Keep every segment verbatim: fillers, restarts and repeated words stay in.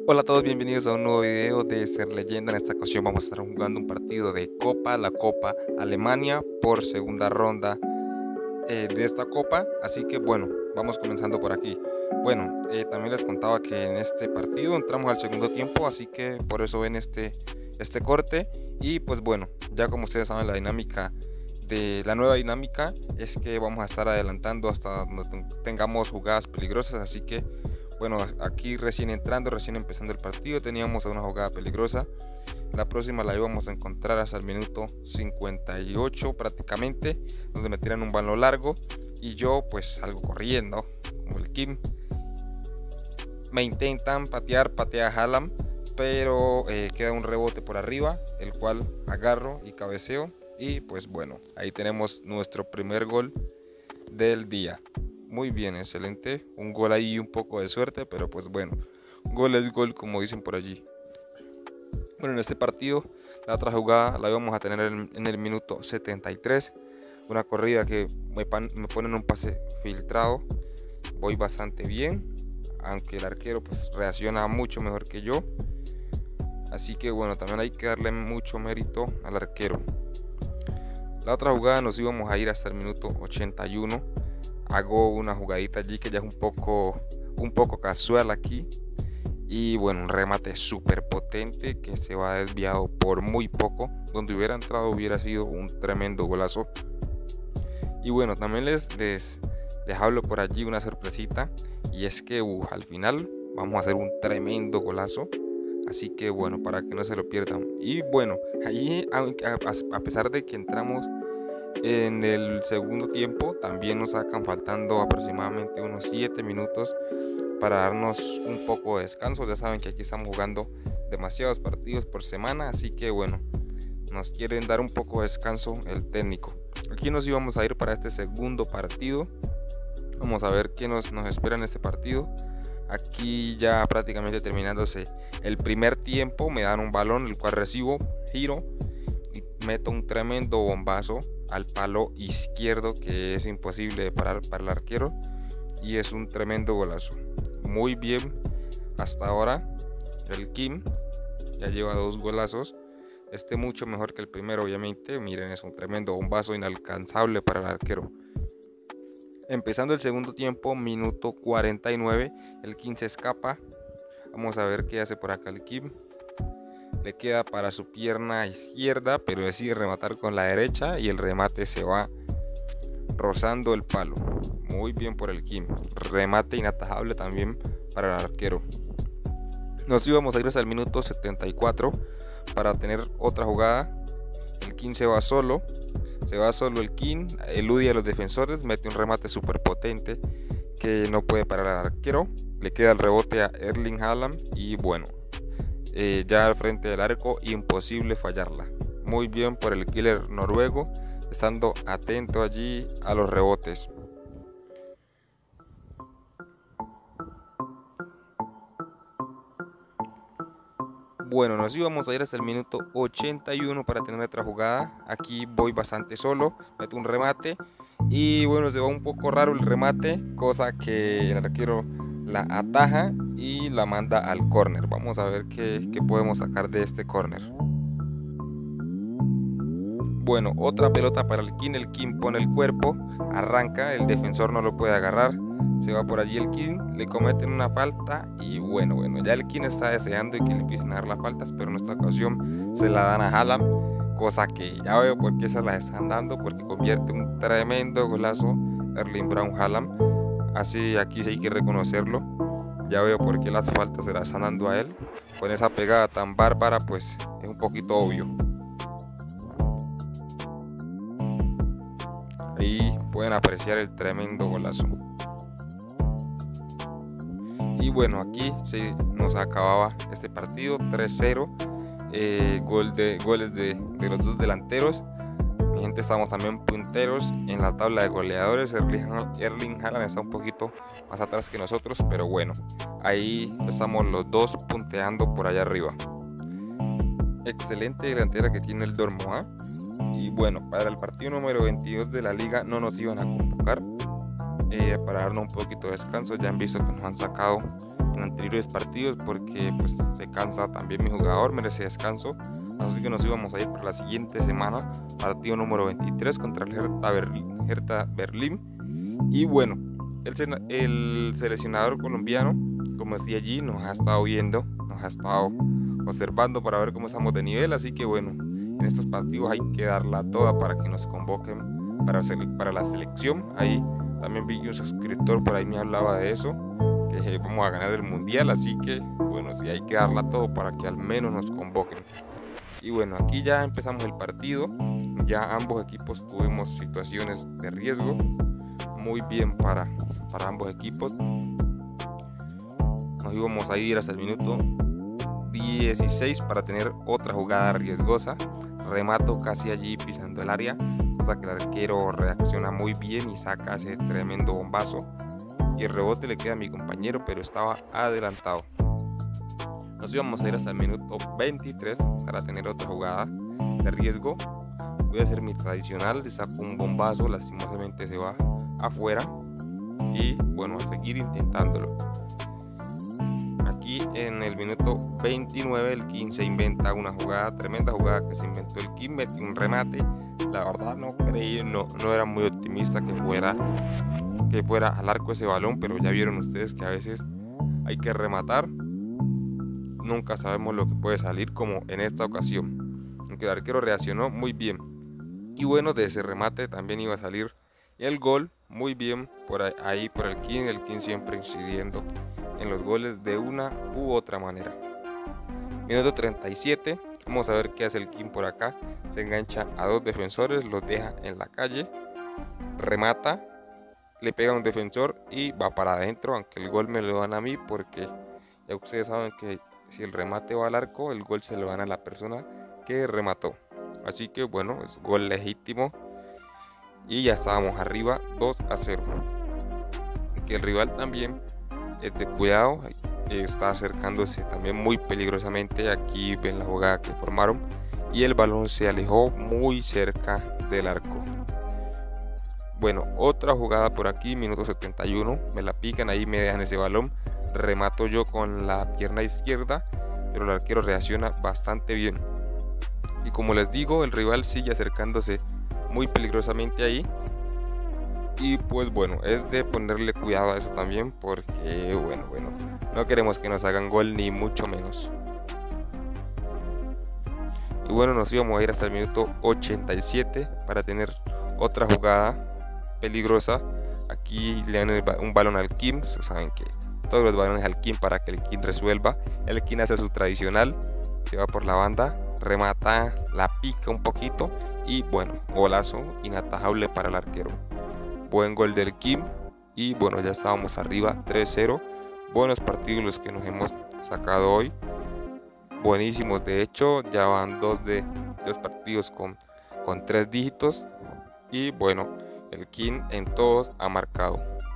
Hola a todos, bienvenidos a un nuevo video de Ser Leyenda. En esta ocasión vamos a estar jugando un partido de Copa, la Copa Alemania por segunda ronda eh, de esta Copa. Así que bueno, vamos comenzando por aquí. Bueno, eh, también les contaba que en este partido entramos al segundo tiempo, así que por eso ven este, este corte. Y pues bueno, ya como ustedes saben, la dinámica de la nueva dinámica es que vamos a estar adelantando hasta donde tengamos jugadas peligrosas, así que bueno, aquí recién entrando, recién empezando el partido, teníamos una jugada peligrosa. La próxima la íbamos a encontrar hasta el minuto cincuenta y ocho prácticamente, donde me tiran un balón largo y yo pues salgo corriendo como el Kim. Me intentan patear, patea Haaland, pero eh, queda un rebote por arriba, el cual agarro y cabeceo. Y pues bueno, ahí tenemos nuestro primer gol del día. Muy bien, excelente. Un gol ahí, un poco de suerte, pero pues bueno, gol es gol, como dicen por allí. Bueno, en este partido, la otra jugada la íbamos a tener en, en el minuto setenta y tres. Una corrida que me, pan, me ponen un pase filtrado. Voy bastante bien, aunque el arquero pues reacciona mucho mejor que yo. Así que bueno, también hay que darle mucho mérito al arquero. La otra jugada nos íbamos a ir hasta el minuto ochenta y uno. Hago una jugadita allí que ya es un poco, un poco casual aquí. Y bueno, un remate súper potente que se va desviado por muy poco. Donde hubiera entrado hubiera sido un tremendo golazo. Y bueno, también les, les, les hablo por allí una sorpresita. Y es que uh, al final vamos a hacer un tremendo golazo. Así que bueno, para que no se lo pierdan. Y bueno, allí a, a, a pesar de que entramos en el segundo tiempo, también nos sacan faltando aproximadamente unos siete minutos para darnos un poco de descanso. Ya saben que aquí estamos jugando demasiados partidos por semana, así que bueno, nos quieren dar un poco de descanso el técnico. Aquí nos íbamos a ir para este segundo partido. Vamos a ver qué nos, nos espera en este partido. Aquí ya prácticamente terminándose el primer tiempo, me dan un balón el cual recibo, giro y meto un tremendo bombazo al palo izquierdo que es imposible de parar para el arquero, y es un tremendo golazo. Muy bien hasta ahora el Kim, ya lleva dos golazos, este mucho mejor que el primero obviamente. Miren, es un tremendo bombazo inalcanzable para el arquero. Empezando el segundo tiempo, minuto cuarenta y nueve, el Kim se escapa. Vamos a ver qué hace por acá el Kim. Le queda para su pierna izquierda, pero decide rematar con la derecha y el remate se va rozando el palo. Muy bien por el Kim. Remate inatajable también para el arquero. Nos íbamos a ir hasta el minuto setenta y cuatro para tener otra jugada. El Kim se va solo. Se va solo el Kim, elude a los defensores, mete un remate súper potente que no puede parar al arquero. Le queda el rebote a Erling Haaland y bueno, eh, ya al frente del arco, imposible fallarla. Muy bien por el killer noruego, estando atento allí a los rebotes. Bueno, nos íbamos a ir hasta el minuto ochenta y uno para tener otra jugada. Aquí voy bastante solo, meto un remate y bueno, se va un poco raro el remate, cosa que el arquero la ataja y la manda al córner. Vamos a ver qué, qué podemos sacar de este córner. Bueno, otra pelota para el Kim. El Kim pone el cuerpo, arranca, el defensor no lo puede agarrar. Se va por allí el Kim, le cometen una falta y bueno, bueno, ya el Kim está deseando que le empiecen a dar las faltas, pero en esta ocasión se la dan a Haaland, cosa que ya veo por qué se las están dando, porque convierte un tremendo golazo Erling Braut Haaland. Así aquí sí hay que reconocerlo. Ya veo por qué las faltas se las están dando a él. Con esa pegada tan bárbara, pues es un poquito obvio. Ahí pueden apreciar el tremendo golazo. Y bueno, aquí se nos acababa este partido tres cero. Eh, gol de, goles de, de los dos delanteros. Mi gente, estamos también punteros en la tabla de goleadores. Erling, Erling Haaland está un poquito más atrás que nosotros, pero bueno, ahí estamos los dos punteando por allá arriba. Excelente delantera que tiene el Dortmund, ¿eh? Y bueno, para el partido número veintidós de la liga no nos iban a convocar. Eh, para darnos un poquito de descanso. Ya han visto que nos han sacado en anteriores partidos porque pues se cansa también mi jugador, merece descanso, así que nos íbamos a ir para la siguiente semana, partido número veintitrés contra el Hertha Berlín, Hertha Berlín. Y bueno, el, el seleccionador colombiano, como decía allí, nos ha estado viendo, nos ha estado observando para ver cómo estamos de nivel, así que bueno, en estos partidos hay que darla toda para que nos convoquen para, para la selección. Ahí también vi que un suscriptor por ahí me hablaba de eso, que vamos a ganar el mundial, así que bueno, sí hay que darla todo para que al menos nos convoquen. Y bueno, aquí ya empezamos el partido, ya ambos equipos tuvimos situaciones de riesgo, muy bien para, para ambos equipos. Nos íbamos a ir hasta el minuto dieciséis para tener otra jugada riesgosa, remato casi allí pisando el área, cosa que el arquero reacciona muy bien y saca ese tremendo bombazo, y el rebote le queda a mi compañero, pero estaba adelantado. Nos íbamos a ir hasta el minuto veintitrés para tener otra jugada de riesgo. Voy a hacer mi tradicional, le saco un bombazo, lastimosamente se va afuera, y bueno, a seguir intentándolo. Aquí en el minuto veintinueve el King se inventa una jugada, tremenda jugada que se inventó el King, metió un remate. La verdad no creí, no, no era muy optimista que fuera, que fuera al arco ese balón, pero ya vieron ustedes que a veces hay que rematar, nunca sabemos lo que puede salir, como en esta ocasión, aunque el arquero reaccionó muy bien. Y bueno, de ese remate también iba a salir el gol, muy bien por ahí por el King, el King siempre incidiendo en los goles de una u otra manera. Minuto treinta y siete, vamos a ver qué hace el King por acá. Se engancha a dos defensores, los deja en la calle, remata, le pega a un defensor y va para adentro, aunque el gol me lo dan a mí porque ya ustedes saben que si el remate va al arco, el gol se lo dan a la persona que remató. Así que bueno, es gol legítimo y ya estábamos arriba dos a cero. Que el rival también es de cuidado, está acercándose también muy peligrosamente. Aquí ven la jugada que formaron y el balón se alejó muy cerca del arco. Bueno, otra jugada por aquí, minuto setenta y uno, me la pican, ahí me dejan ese balón, remato yo con la pierna izquierda, pero el arquero reacciona bastante bien. Y como les digo, el rival sigue acercándose muy peligrosamente ahí. Y pues bueno, es de ponerle cuidado a eso también, porque bueno, bueno, no queremos que nos hagan gol ni mucho menos. Y bueno, nos íbamos a ir hasta el minuto ochenta y siete para tener otra jugada peligrosa. Aquí le dan un balón al King, saben que todos los balones al King para que el King resuelva. El King hace su tradicional, se va por la banda, remata, la pica un poquito y bueno, golazo inatajable para el arquero. Buen gol del King y bueno, ya estábamos arriba tres cero. Buenos partidos los que nos hemos sacado hoy, buenísimos. De hecho, ya van dos de dos partidos con, con tres dígitos y bueno, el King en todos ha marcado.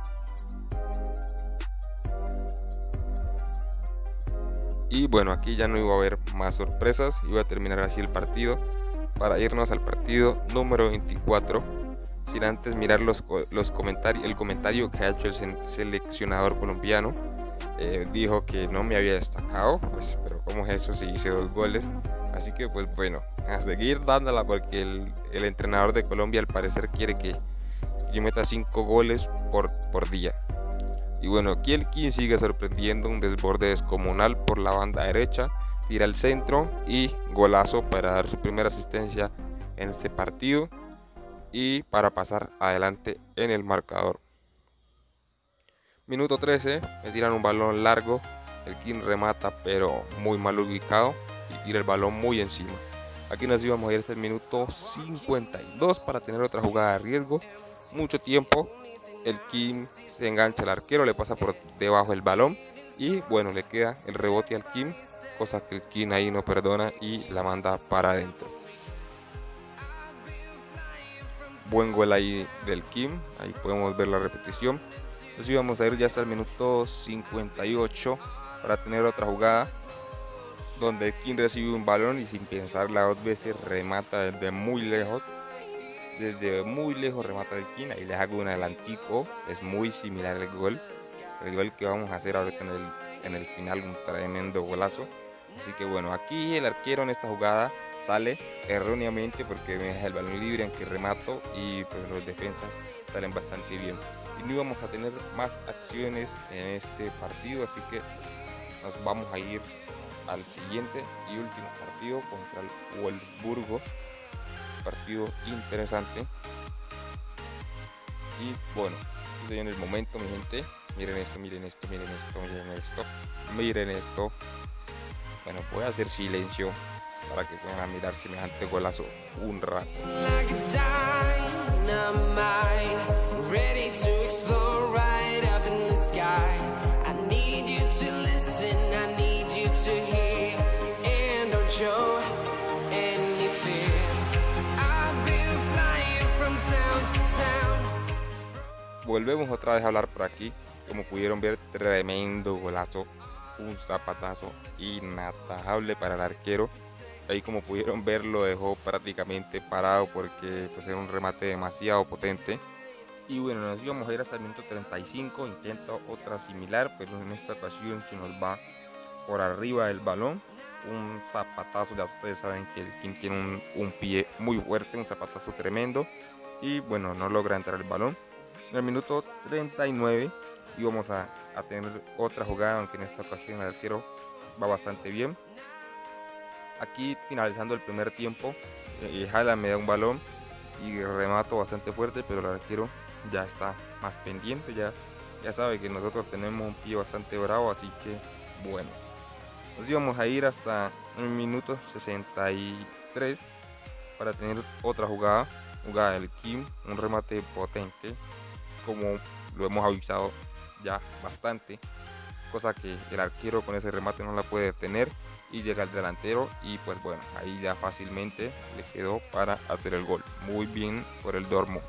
Y bueno, aquí ya no iba a haber más sorpresas, iba a terminar así el partido para irnos al partido número veinticuatro. Sin antes mirar los, los comentarios, el comentario que ha hecho el seleccionador colombiano. Eh, dijo que no me había destacado, pues, pero ¿cómo es eso si hice dos goles? Así que pues bueno, a seguir dándola porque el, el entrenador de Colombia al parecer quiere que yo meta cinco goles por, por día. Y bueno, aquí el King sigue sorprendiendo, un desborde descomunal por la banda derecha, tira al centro y golazo para dar su primera asistencia en este partido y para pasar adelante en el marcador. Minuto trece, me tiran un balón largo, el King remata pero muy mal ubicado y tira el balón muy encima. Aquí nos íbamos a ir hasta el minuto cincuenta y dos para tener otra jugada de riesgo, mucho tiempo. El King se engancha al arquero, le pasa por debajo el balón y bueno, le queda el rebote al King, cosa que el King ahí no perdona y la manda para adentro. Buen gol ahí del King, ahí podemos ver la repetición. Entonces íbamos a ir ya hasta el minuto cincuenta y ocho para tener otra jugada donde el King recibe un balón y sin pensarla dos veces remata desde muy lejos. Desde muy lejos remata el King, ahí les hago un adelantico, es muy similar el gol, el gol que vamos a hacer ahorita en el, en el final un tremendo golazo. Así que bueno, aquí el arquero en esta jugada sale erróneamente porque me deja el balón libre aunque remato, y pues los defensas salen bastante bien. Y no íbamos a tener más acciones en este partido, así que nos vamos a ir al siguiente y último partido contra el Wolfsburgo. Partido interesante. Y bueno, estoy en el momento, mi gente. Miren esto, miren esto, miren esto, miren esto, miren esto. Bueno, voy a hacer silencio para que puedan mirar semejante golazo un rato. Volvemos otra vez a hablar por aquí. Como pudieron ver, tremendo golazo, un zapatazo inatajable para el arquero. Ahí, como pudieron ver, lo dejó prácticamente parado porque pues, era un remate demasiado potente. Y bueno, nos íbamos a ir hasta el minuto treinta y cinco, intenta otra similar, pero en esta ocasión se nos va por arriba del balón. Un zapatazo, ya ustedes saben que el Kim tiene un, un pie muy fuerte, un zapatazo tremendo. Y bueno, no logra entrar el balón. En el minuto treinta y nueve íbamos a, a tener otra jugada, aunque en esta ocasión el arquero va bastante bien. Aquí, finalizando el primer tiempo, eh, Haaland me da un balón y remato bastante fuerte, pero el arquero ya está más pendiente, ya, ya sabe que nosotros tenemos un pie bastante bravo, así que bueno. Nos íbamos a ir hasta el minuto sesenta y tres para tener otra jugada, jugada del Kim, un remate potente, como lo hemos avisado ya bastante, cosa que el arquero con ese remate no la puede detener, y llega el delantero y pues bueno, ahí ya fácilmente le quedó para hacer el gol. Muy bien por el Dortmund.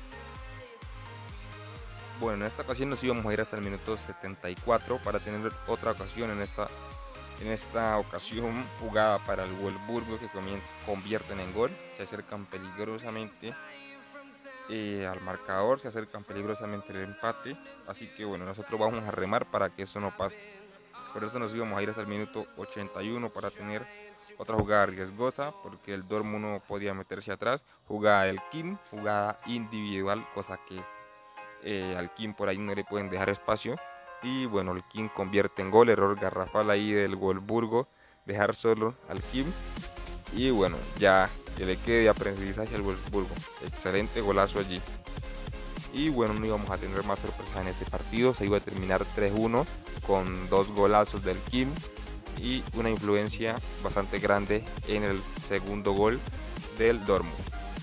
Bueno, en esta ocasión nos íbamos a ir hasta el minuto setenta y cuatro para tener otra ocasión, en esta en esta ocasión jugada para el Wolfsburgo, que convierten en gol, se acercan peligrosamente Eh, al marcador, se acercan peligrosamente el empate, así que bueno, nosotros vamos a remar para que eso no pase. Por eso nos íbamos a ir hasta el minuto ochenta y uno para tener otra jugada riesgosa, porque el Dortmund no podía meterse atrás. Jugada del Kim, jugada individual, cosa que eh, al Kim por ahí no le pueden dejar espacio, y bueno, el Kim convierte en gol. Error garrafal ahí del Wolfsburgo, dejar solo al Kim, y bueno, ya que le quede de aprendizaje al Wolfsburgo. Excelente golazo allí. Y bueno, no íbamos a tener más sorpresas en este partido, se iba a terminar tres uno con dos golazos del Kim y una influencia bastante grande en el segundo gol del Dortmund.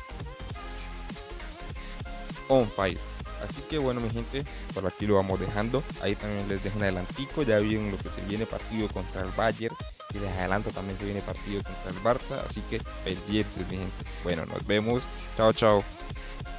On fire. Así que bueno, mi gente, por aquí lo vamos dejando. Ahí también les dejo un adelantico, ya vieron lo que se viene, partido contra el Bayern, y les adelanto también se viene partido contra el Barça, así que pendientes, mi gente. Bueno, nos vemos, chao chao.